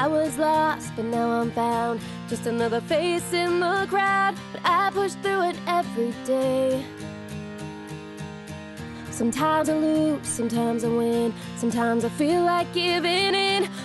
I was lost, but now I'm found. Just another face in the crowd, but I push through it every day. Sometimes I lose, sometimes I win. Sometimes I feel like giving in,